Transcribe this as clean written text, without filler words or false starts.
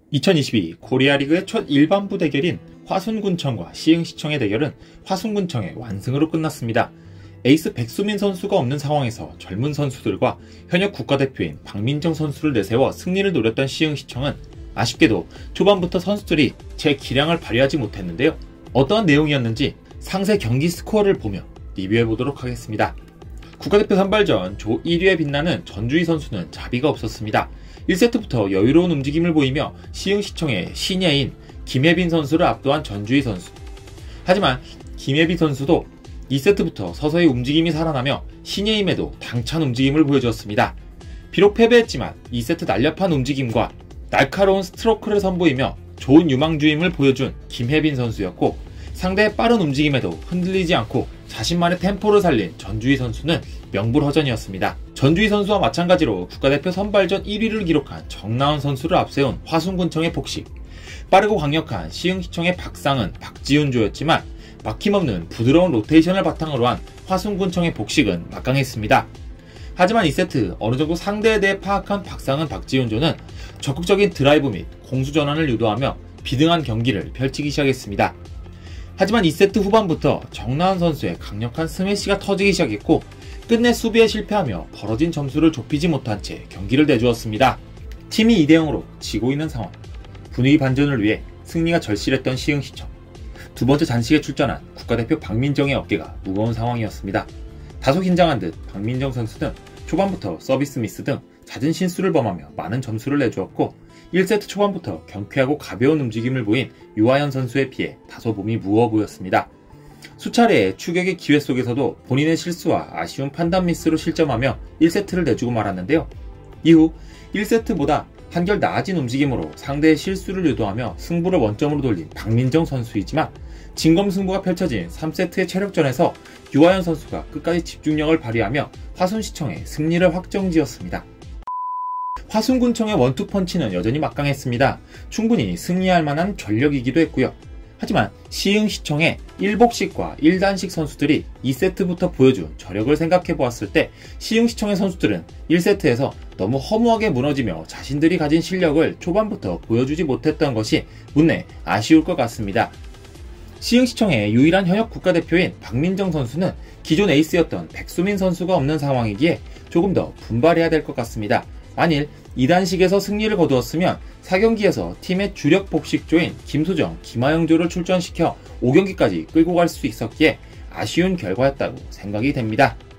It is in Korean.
2022 코리아리그의 첫 일반부 대결인 화순군청과 시흥시청의 대결은 화순군청의 완승으로 끝났습니다. 에이스 백수민 선수가 없는 상황에서 젊은 선수들과 현역 국가대표인 박민정 선수를 내세워 승리를 노렸던 시흥시청은 아쉽게도 초반부터 선수들이 제 기량을 발휘하지 못했는데요. 어떠한 내용이었는지 상세 경기 스코어를 보며 리뷰해보도록 하겠습니다. 국가대표 선발전 조 1위에 빛나는 전주희 선수는 자비가 없었습니다. 1세트부터 여유로운 움직임을 보이며 시흥시청의 신예인 김혜빈 선수를 압도한 전주희 선수. 하지만 김혜빈 선수도 2세트부터 서서히 움직임이 살아나며 신예임에도 당찬 움직임을 보여주었습니다. 비록 패배했지만 2세트 날렵한 움직임과 날카로운 스트로크를 선보이며 좋은 유망주임을 보여준 김혜빈 선수였고, 상대의 빠른 움직임에도 흔들리지 않고 자신만의 템포를 살린 전주희 선수는 명불허전이었습니다. 전주희 선수와 마찬가지로 국가대표 선발전 1위를 기록한 정나은 선수를 앞세운 화순군청의 복식, 빠르고 강력한 시흥시청의 박상은, 박지훈조였지만 막힘없는 부드러운 로테이션을 바탕으로 한 화순군청의 복식은 막강했습니다. 하지만 2세트 어느정도 상대에 대해 파악한 박상은, 박지훈조는 적극적인 드라이브 및 공수 전환을 유도하며 비등한 경기를 펼치기 시작했습니다. 하지만 2세트 후반부터 정나은 선수의 강력한 스매시가 터지기 시작했고, 끝내 수비에 실패하며 벌어진 점수를 좁히지 못한 채 경기를 내주었습니다. 팀이 2대0으로 지고 있는 상황, 분위기 반전을 위해 승리가 절실했던 시흥시청. 두 번째 잔식에 출전한 국가대표 박민정의 어깨가 무거운 상황이었습니다. 다소 긴장한 듯 박민정 선수는 초반부터 서비스 미스 등 잦은 실수를 범하며 많은 점수를 내주었고, 1세트 초반부터 경쾌하고 가벼운 움직임을 보인 유하연 선수에 비해 다소 몸이 무거워 보였습니다. 수차례의 추격의 기회 속에서도 본인의 실수와 아쉬운 판단 미스로 실점하며 1세트를 내주고 말았는데요. 이후 1세트보다 한결 나아진 움직임으로 상대의 실수를 유도하며 승부를 원점으로 돌린 박민정 선수이지만, 진검승부가 펼쳐진 3세트의 체력전에서 유하연 선수가 끝까지 집중력을 발휘하며 화순시청의 승리를 확정지었습니다. 화순군청의 원투펀치는 여전히 막강했습니다. 충분히 승리할 만한 전력이기도 했고요. 하지만 시흥시청의 1복식과 1단식 선수들이 2세트부터 보여준 저력을 생각해보았을 때 시흥시청의 선수들은 1세트에서 너무 허무하게 무너지며 자신들이 가진 실력을 초반부터 보여주지 못했던 것이 문내 아쉬울 것 같습니다. 시흥시청의 유일한 현역 국가대표인 박민정 선수는 기존 에이스였던 백수민 선수가 없는 상황이기에 조금 더 분발해야 될 것 같습니다. 만일 2단식에서 승리를 거두었으면 4경기에서 팀의 주력 복식조인 김소정, 김하영조를 출전시켜 5경기까지 끌고 갈 수 있었기에 아쉬운 결과였다고 생각이 됩니다.